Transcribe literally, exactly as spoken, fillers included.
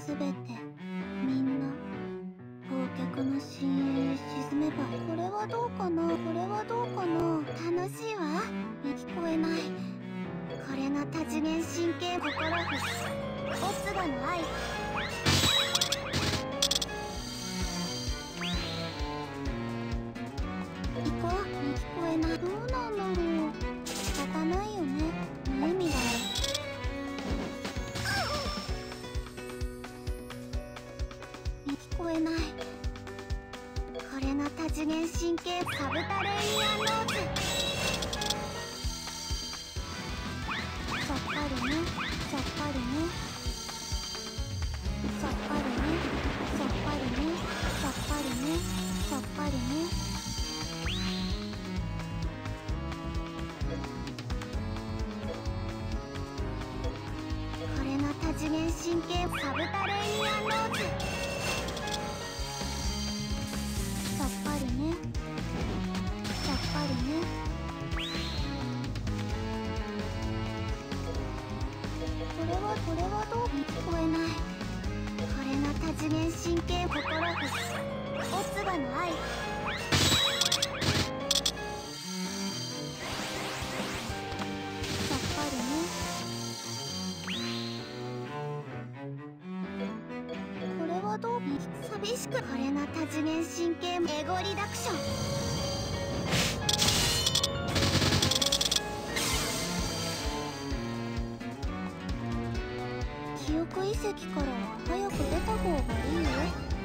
すべてみんな忘却の深淵へ沈めば。これはどうかな、これはどうかな。楽しいわ。聞こえない。これの多次元神経心不死オツガの愛。行こう。聞こえない。どうなんだろう。仕方ないよね。無意味だよ。聞こえない。これの多次元神経サブタレイニアンノーズ。さっぱりね、さっぱりね、さっぱりね、さっぱりね、さっぱりね、さっぱりね。これの多次元神経サブタレイニアンノーズ。さっぱりね、さっぱりね。これはこれはどう。聞こえない。これの多次元神経心不死オツガの愛。さっぱりね。これはどう。寂しく。これの多次元神経エゴリダクション。記憶遺跡から早く出た方がいいよ。